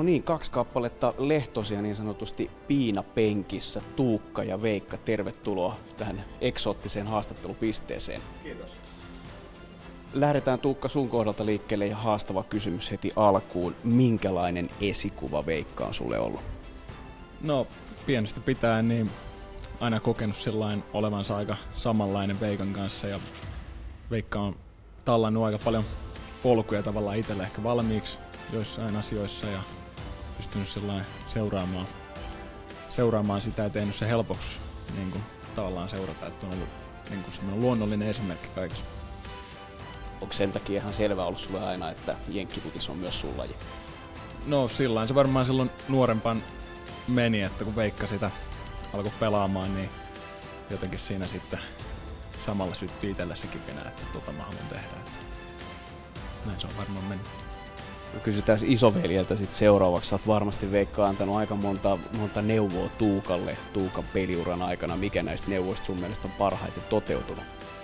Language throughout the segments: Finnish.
niin, 2 kappaletta Lehtosia niin sanotusti piinapenkissä. Tuukka ja Veikka, tervetuloa tähän eksoottiseen haastattelupisteeseen. Kiitos. Lähdetään Tuukka sun kohdalta liikkeelle ja haastava kysymys heti alkuun. Minkälainen esikuva Veikka on sulle ollut? No, pienestä pitäen niin aina kokenut sellainen olevansa aika samanlainen Veikan kanssa ja Veikka on tallannut aika paljon polkuja tavallaan itselle ehkä valmiiksi joissain asioissa ja pystynyt sellainen seuraamaan sitä ja tehnyt se helpoksi niin kuin tavallaan seurata, että on ollut niin kuin semmoinen luonnollinen esimerkki kaikessa. Onko sen takia ihan selvä ollut sulle aina, että jenkkiputis on myös sun laji? No sillain se varmaan silloin nuorempaan meni, että kun Veikka sitä alkoi pelaamaan, niin jotenkin siinä sitten samalla syttyi itselle se kipinä, että mä haluan tehdä. Että näin se on varmaan mennyt. Kysytään isoveljeltä sitten seuraavaksi. Sä oot varmasti Veikka antanut aika monta neuvoa Tuukalle Tuukan peliuran aikana. Mikä näistä neuvoista sun mielestä on parhaiten toteutunut?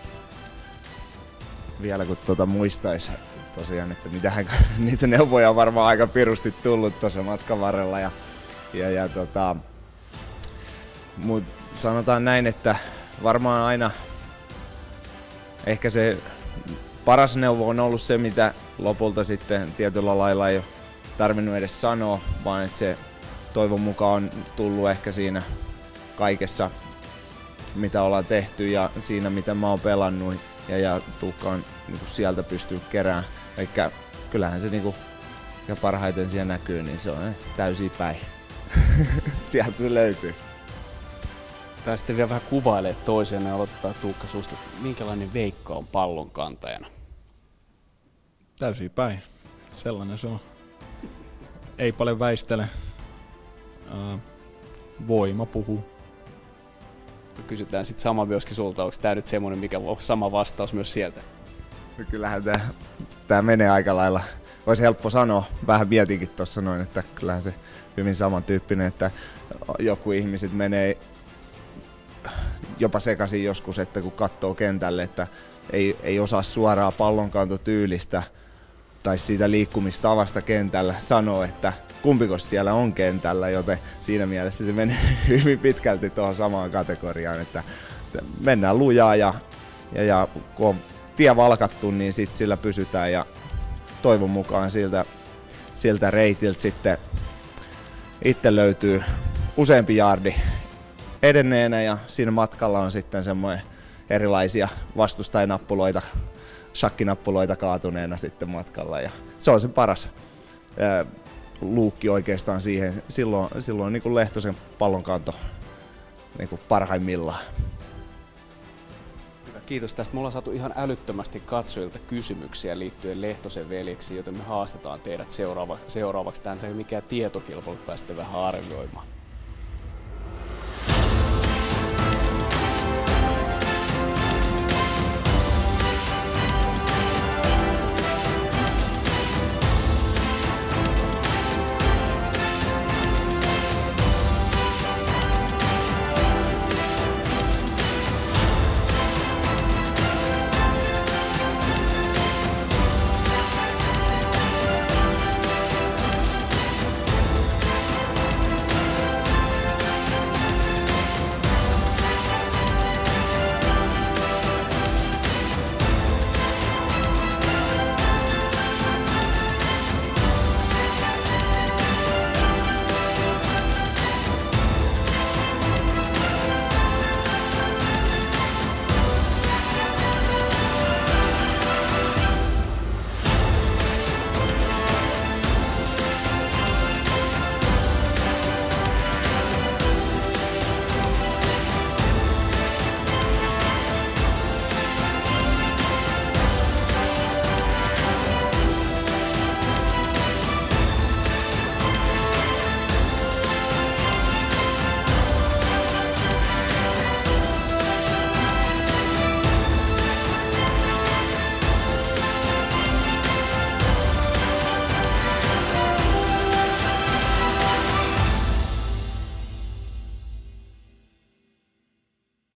Vielä kun muistaisi tosiaan, että mitähän niitä neuvoja on varmaan aika pirusti tullut tuossa matkan varrella. Mut sanotaan näin, että varmaan aina ehkä se paras neuvo on ollut se, mitä lopulta sitten tietyllä lailla ei ole tarvinnut edes sanoa, vaan että se toivon mukaan on tullut ehkä siinä kaikessa, mitä ollaan tehty ja siinä, mitä mä oon pelannut ja Tuukka on niin sieltä pystyy keräämään. Eikä kyllähän se niin ja parhaiten siellä näkyy, niin se on täysin päin. Sieltä se löytyy. Pääsitte vielä vähän kuvailemaan toiseen ja aloittaa Tuukka susta. Minkälainen Veikka on pallon kantajana? Täysin päin. Sellainen se on. Ei paljon väistele. Voima puhuu. Kysytään sitten sama myöskin sulta. Onko tämä nyt semmoinen, mikä on sama vastaus myös sieltä? No kyllähän tämä menee aika lailla. Olisi helppo sanoa. Vähän mietinkin tuossa noin, että kyllähän se hyvin samantyyppinen, että joku ihmiset menee jopa sekaisin joskus, että kun katsoo kentälle, että ei osaa suoraa pallonkantotyylistä tai siitä liikkumistavasta kentällä sanoa, että kumpikos siellä on kentällä, joten siinä mielessä se menee hyvin pitkälti tuohon samaan kategoriaan, että mennään lujaa ja kun on tie valkattu, niin sit sillä pysytään ja toivon mukaan siltä reitiltä sitten itse löytyy useampi jaardi edenneenä ja siinä matkalla on sitten semmoinen erilaisia vastustajanappuloita, shakkinappuloita kaatuneena sitten matkalla ja se on se paras luukki oikeastaan siihen. Silloin niin kuin Lehtosen pallonkanto niin kuin parhaimmillaan. Kiitos tästä. Me ollaan saatu ihan älyttömästi katsojilta kysymyksiä liittyen Lehtosen veljeksiin, joten me haastetaan teidät seuraavaksi. Tämä ei ole mikään tietokilpailu, pääsette vähän arvioimaan.